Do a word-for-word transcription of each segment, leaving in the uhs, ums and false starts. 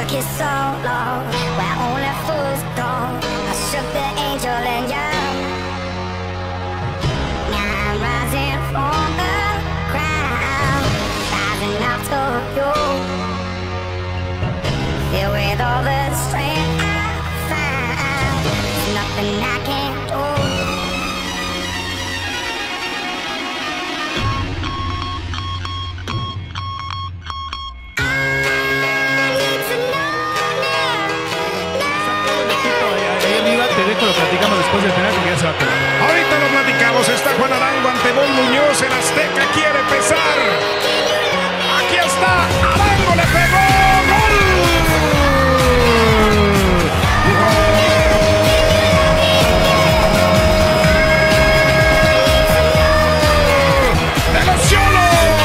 kiss so low, where only fools go. I shook the angel and young. Now I'm rising from the ground, rising up to you. Filled with all the strength I found, there's nothing I can't do. Te dejo, lo platicamos después del final porque ya se va a acabar. Ahorita lo platicamos. Está Juan Arango ante Boy Muñoz. El Azteca quiere pesar. Aquí está. Arango le pegó. ¡Gol! ¡De los Xolos!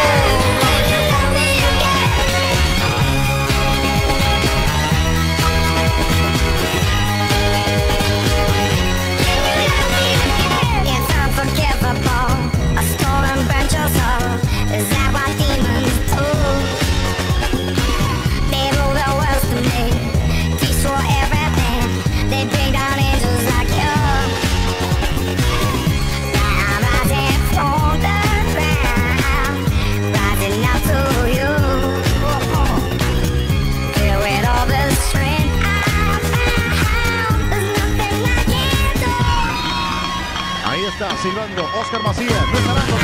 Ahí está silbando Oscar Macías. Luis Arango.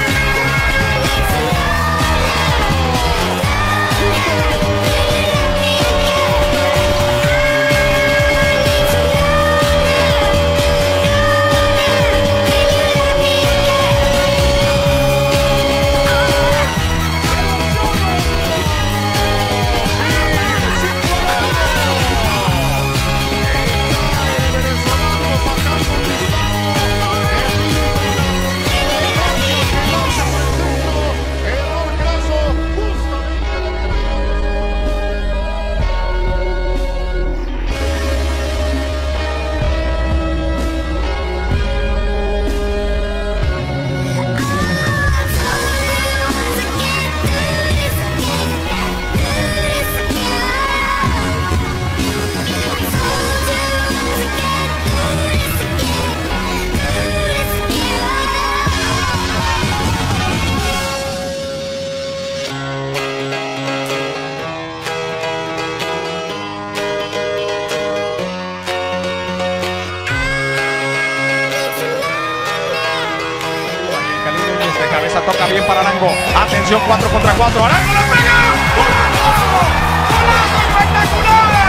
De cabeza toca bien para Arango. Atención, cuatro contra cuatro. Arango la pega. ¡Golazo! ¡Golazo espectacular!